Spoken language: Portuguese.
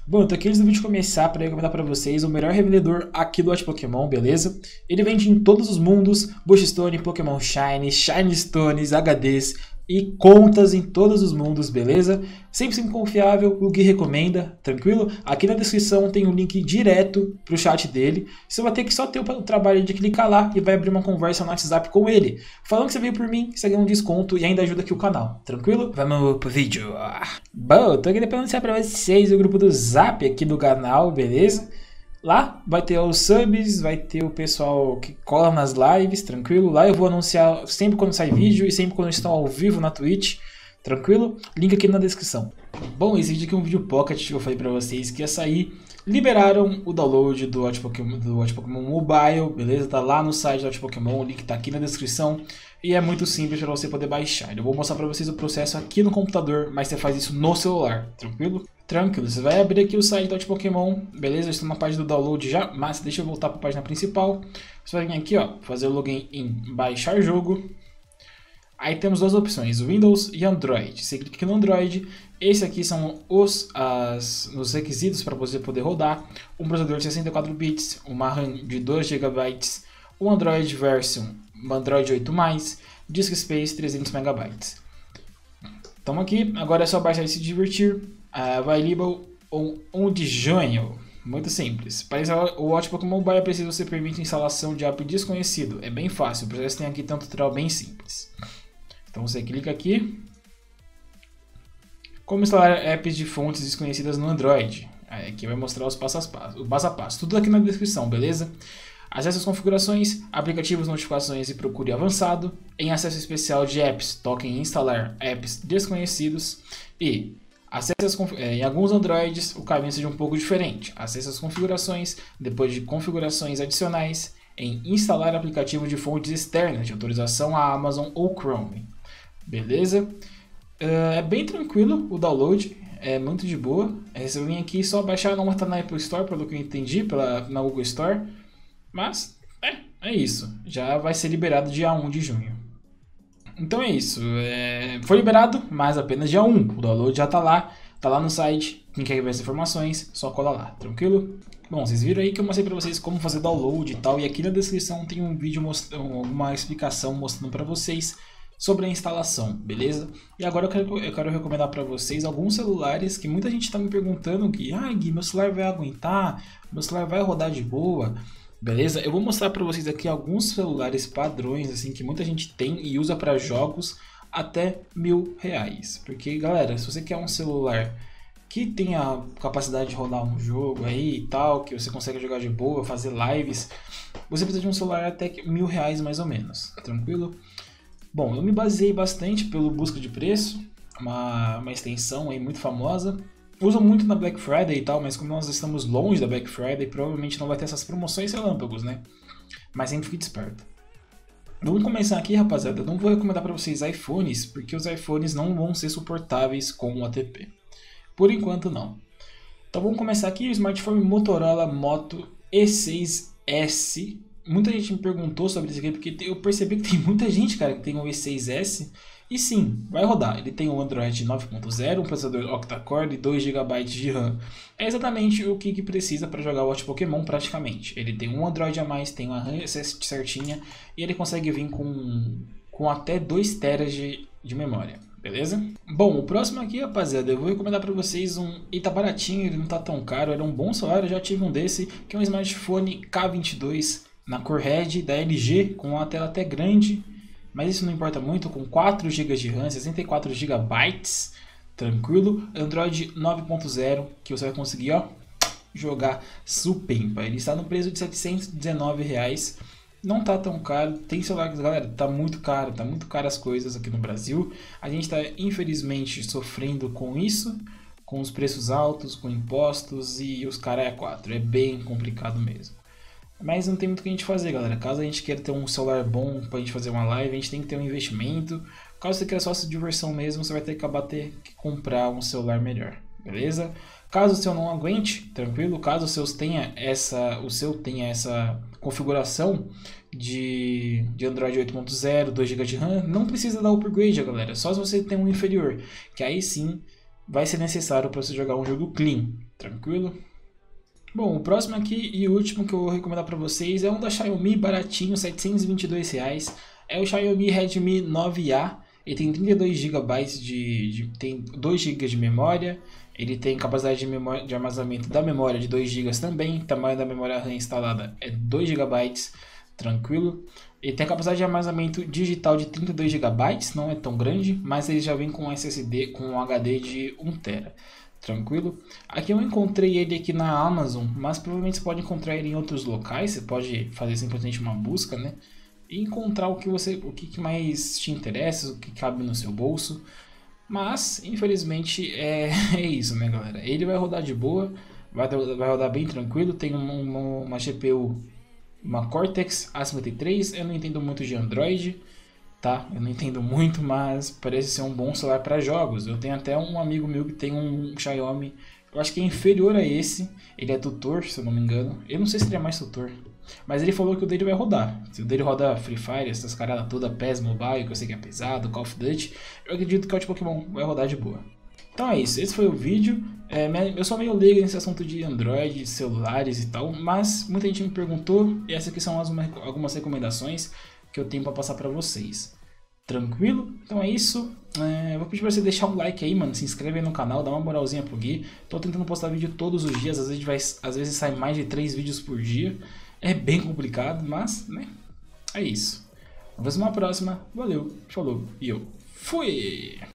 Bom, eu tô aqui antes do vídeo começar para recomendar para vocês o melhor revendedor aqui do Watch Pokémon, beleza? Ele vende em todos os mundos, Bushstone, Pokémon Shiny, Shiny Stones, HDs e contas em todos os mundos, beleza? Sempre confiável, o Gui recomenda, tranquilo? Aqui na descrição tem um link direto pro chat dele. Você vai ter que só ter o trabalho de clicar lá e vai abrir uma conversa no WhatsApp com ele. Falando que você veio por mim, você ganha um desconto e ainda ajuda aqui o canal, tranquilo? Vamos pro vídeo. Bom, eu tô aqui para anunciar para vocês o grupo do Zap aqui do canal, beleza? Lá vai ter os subs, vai ter o pessoal que cola nas lives, tranquilo? Lá eu vou anunciar sempre quando sai vídeo e sempre quando estão ao vivo na Twitch, tranquilo? Link aqui na descrição. Bom, esse vídeo aqui é um vídeo pocket que eu falei pra vocês que ia sair. Liberaram o download do Watch Pokémon Mobile, beleza? Tá lá no site do Watch Pokémon, o link tá aqui na descrição. E é muito simples para você poder baixar. Eu vou mostrar para vocês o processo aqui no computador, mas você faz isso no celular, tranquilo? Tranquilo, você vai abrir aqui o site do Watch Pokémon, beleza? Eu estou na página do download já, mas deixa eu voltar para a página principal. Você vai vir aqui, ó, fazer o login em baixar jogo. Aí temos duas opções, Windows e Android. Você clica aqui no Android, esse aqui são os requisitos para você poder rodar. Um processador de 64 bits, uma RAM de 2 GB, um Android version Android 8+, Disk Space 300 MB. Estamos aqui, agora é só baixar e se divertir. Available on 1 de junho. Muito simples. Para instalar o Watch Pokémon Mobile, precisa você permite instalação de app desconhecido. É bem fácil, o processo tem aqui tanto tutorial bem simples. Então você clica aqui. Como instalar apps de fontes desconhecidas no Android. Aqui vai mostrar os passo a passo. Tudo aqui na descrição, beleza? Acesse as configurações, aplicativos, notificações e procure avançado. Em acesso especial de apps, toque em instalar apps desconhecidos. E em alguns Androids o caminho seja um pouco diferente. Acesse as configurações, depois de configurações adicionais, em instalar aplicativo de fontes externas de autorização a Amazon ou Chrome. Beleza? É bem tranquilo o download, é muito de boa. Você vem aqui só baixar, não está na Apple Store, pelo que eu entendi, na Google Store. Mas é isso, já vai ser liberado dia 1 de junho. Então é isso, foi liberado, mas apenas dia 1, o download já tá lá no site. Quem quer ver as informações, só cola lá, tranquilo? Bom, vocês viram aí que eu mostrei pra vocês como fazer download e tal, e aqui na descrição tem um vídeo mostrando uma explicação mostrando pra vocês sobre a instalação, beleza? E agora eu quero recomendar para vocês alguns celulares que muita gente está me perguntando que Gui, meu celular vai aguentar, meu celular vai rodar de boa. Beleza? Eu vou mostrar para vocês aqui alguns celulares padrões assim que muita gente tem e usa para jogos até R$1.000. Porque, galera, se você quer um celular que tenha capacidade de rodar um jogo aí e tal, que você consegue jogar de boa, fazer lives, você precisa de um celular até R$1.000 mais ou menos, tranquilo? Bom, eu me baseei bastante pelo busca de preço, uma extensão aí muito famosa. Uso muito na Black Friday e tal, mas como nós estamos longe da Black Friday, provavelmente não vai ter essas promoções relâmpagos, né? Mas sempre fique esperto. Vamos começar aqui, rapaziada. Eu não vou recomendar para vocês iPhones, porque os iPhones não vão ser suportáveis com o ATP. Por enquanto, não. Então vamos começar aqui, o smartphone Motorola Moto E6S. Muita gente me perguntou sobre isso aqui, porque eu percebi que tem muita gente, cara, que tem o E6S. E sim, vai rodar. Ele tem um Android 9.0, um processador octa-core e 2 GB de RAM. É exatamente o que precisa para jogar o Watch Pokémon praticamente. Ele tem um Android a mais, tem uma RAM certinha e ele consegue vir com até 2 TB de memória. Beleza? Bom, o próximo aqui, rapaziada, eu vou recomendar para vocês ele tá baratinho, ele não tá tão caro, era um bom celular, eu já tive um desse, que é um smartphone K22 na cor Red da LG, com uma tela até grande. Mas isso não importa muito, com 4 GB de RAM, 64 GB, tranquilo. Android 9.0, que você vai conseguir, ó, jogar supimpa. Ele está no preço de R$719. Não tá tão caro, tem celular, galera, tá muito caro as coisas aqui no Brasil. A gente está infelizmente sofrendo com isso, com os preços altos, com impostos e os caras é 4, é bem complicado mesmo. Mas não tem muito o que a gente fazer, galera. Caso a gente queira ter um celular bom pra gente fazer uma live, a gente tem que ter um investimento. Caso você queira só essa diversão mesmo, você vai ter que comprar um celular melhor, beleza? Caso o seu não aguente, tranquilo. Caso o seu tenha essa configuração de Android 8.0, 2 GB de RAM, não precisa dar upgrade, galera. Só se você tem um inferior, que aí sim vai ser necessário para você jogar um jogo clean. Tranquilo? Bom, o próximo aqui e o último que eu vou recomendar para vocês é um da Xiaomi, baratinho, R$ 722 reais. É o Xiaomi Redmi 9A. Ele tem 32 GB tem 2 GB de memória. Ele tem capacidade de armazenamento da memória de 2 GB também. O tamanho da memória RAM instalada é 2 GB, tranquilo. Ele tem a capacidade de armazenamento digital de 32 GB, não é tão grande, mas ele já vem com SSD com um HD de 1 TB. Tranquilo? Aqui eu encontrei ele aqui na Amazon, mas provavelmente você pode encontrar ele em outros locais. Você pode fazer simplesmente uma busca, né? E encontrar o que mais te interessa, o que cabe no seu bolso. Mas, infelizmente, é isso, né, galera? Ele vai rodar de boa, vai rodar bem tranquilo. Tem uma GPU, uma Cortex A53. Eu não entendo muito de Android, tá? Eu não entendo muito, mas parece ser um bom celular para jogos. Eu tenho até um amigo meu que tem um Xiaomi, eu acho que é inferior a esse. Ele é tutor, se eu não me engano. Eu não sei se ele é mais tutor, mas ele falou que o dele vai rodar. Se o dele roda Free Fire, essas caradas toda, PES Mobile, que eu sei que é pesado, Call of Duty, eu acredito que o Pokémon vai rodar de boa. Então é isso, esse foi o vídeo. Eu sou meio leigo nesse assunto de Android, celulares e tal, mas muita gente me perguntou e essas aqui são algumas recomendações que eu tenho para passar para vocês. Tranquilo? Então é isso. Vou pedir para você deixar um like aí, mano. Se inscreve aí no canal, dá uma moralzinha pro Gui. Tô tentando postar vídeo todos os dias. Às vezes sai mais de 3 vídeos por dia. É bem complicado, mas, né? É isso. Vamos ver uma próxima. Valeu, falou e eu fui!